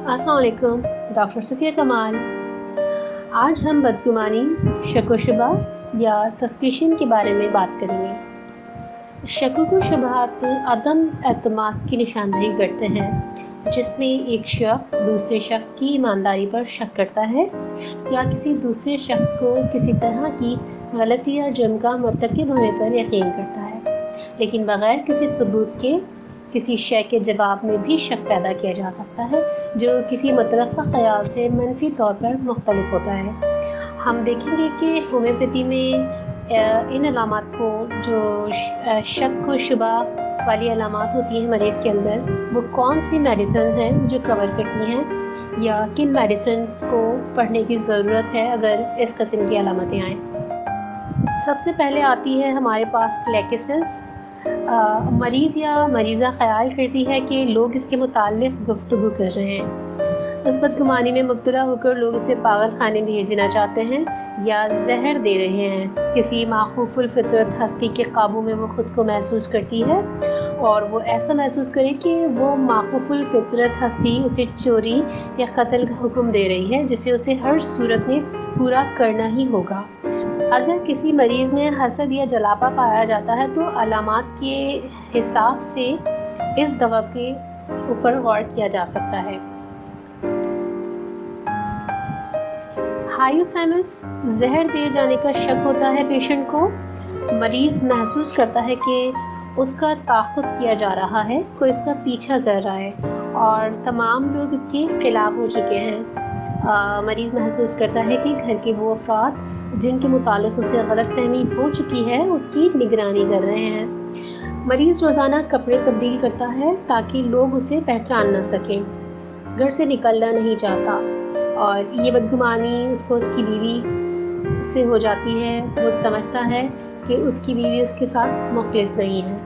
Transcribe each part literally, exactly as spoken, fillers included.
अस्सलाम वालेकुम, डॉक्टर सुफिया कमाल। आज हम बदगुमानी, शक व शुबा या सस्पिशन के बारे में बात करेंगे। शक व शुबहात अदम एतमाद की निशानदेही करते हैं, जिसमें एक शख्स दूसरे शख्स की ईमानदारी पर शक करता है या किसी दूसरे शख्स को किसी तरह की गलती या जुर्म का मर्तकब होने पर यकीन करता है, लेकिन बग़ैर किसी सबूत के किसी शय के जवाब में भी शक पैदा किया जा सकता है, जो किसी मुतलक़ा ख़याल से मनफी तौर पर मुख्तलिफ होता है। हम देखेंगे कि होम्योपैथी में इन अलामात को, जो शक व शुबा वाली अलामात होती हैं मरीज़ के अंदर, वो कौन सी मेडिसिन हैं जो कवर करती हैं या किन मेडिसिन को पढ़ने की ज़रूरत है अगर इस किस्म की अलामतें आएँ। सबसे पहले आती है हमारे पास क्लेकिसिस। मरीज़ या मरीज़ा ख़याल करती है कि लोग इसके मुताल्लिक़ गुफ्तगू कर रहे हैं। इस बदगुमानी में मुब्तला होकर लोग इसे पागल खाने भेज देना चाहते हैं या जहर दे रहे हैं। किसी माखूफुल फितरत हस्ती के काबू में वो ख़ुद को महसूस करती है और वो ऐसा महसूस करे कि वो माखूफुल फितरत हस्ती उसे चोरी या कत्ल का हुक्म दे रही है, जिसे उसे हर सूरत में पूरा करना ही होगा। अगर किसी मरीज़ में हसद या जलापा पाया जाता है तो अलामात के हिसाब से इस दवा के ऊपर गौर किया जा सकता है। हाइपोथैलेमस जहर दिए जाने का शक होता है पेशेंट को। मरीज़ महसूस करता है कि उसका ताक़ुत किया जा रहा है, कोई इसका पीछा कर रहा है और तमाम लोग इसके खिलाफ हो चुके हैं। आ, मरीज़ महसूस करता है कि घर के वो अफराद जिनके मुतालिक उसे गलतफहमी हो चुकी है उसकी निगरानी कर रहे हैं। मरीज़ रोज़ाना कपड़े तब्दील करता है ताकि लोग उसे पहचान ना सकें। घर से निकलना नहीं चाहता और ये बदगुमानी उसको उसकी बीवी से हो जाती है। वो समझता है कि उसकी बीवी उसके साथ मुखलिस नहीं है।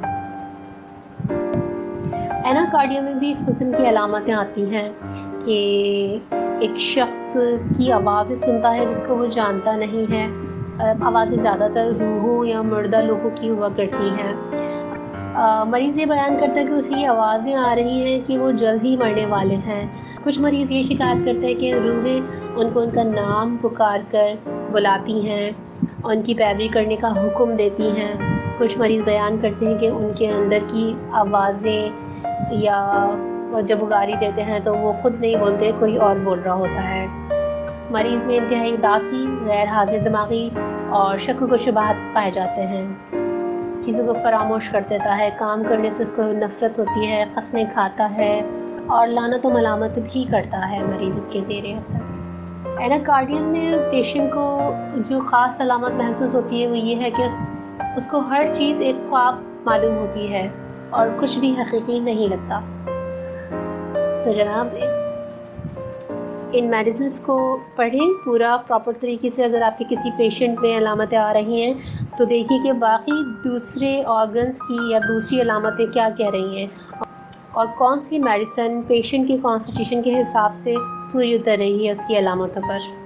एनाकार्डिया में भी इस किस्म की अलामतें आती हैं कि एक शख्स की आवाज़ें सुनता है जिसको वो जानता नहीं है। आवाज़ें ज़्यादातर रूहों या मुर्दा लोगों की हुआ करती हैं। मरीज़ ये बयान करता है कि उसे ये आवाज़ें आ रही हैं कि वो जल्द ही मरने वाले हैं। कुछ मरीज़ ये शिकायत करते हैं कि रूहें उनको उनका नाम पुकार कर बुलाती हैं, उनकी पैरवी करने का हुक्म देती हैं। कुछ मरीज़ बयान करते हैं कि उनके अंदर की आवाज़ें या जब वो गाली देते हैं तो वो ख़ुद नहीं बोलते, कोई और बोल रहा होता है। मरीज़ में इंतहाई उदासी, गैर हाजिर दिमागी और शक व शुबहात पाए जाते हैं। चीज़ों को फरामोश कर देता है, काम करने से उसको नफ़रत होती है, कसमें खाता है और लानत व मलामत भी करता है मरीज़ इसके ज़ेरे असर। एनाकार्डियन में पेशेंट को जो ख़ास अलामत महसूस होती है वो ये है कि उसको हर चीज़ एक ख्वाब मालूम होती है और कुछ भी हकीकी नहीं लगता। तो जनाब, इन मेडिसिन्स को पढ़ें पूरा प्रॉपर तरीके से। अगर आपके किसी पेशेंट में अलामतें आ रही हैं तो देखिए कि बाकी दूसरे ऑर्गन्स की या दूसरी अलामतें क्या कह रही हैं और कौन सी मेडिसिन पेशेंट के कॉन्स्टिट्यूशन के हिसाब से पूरी उतर रही है उसकी अलामतों पर।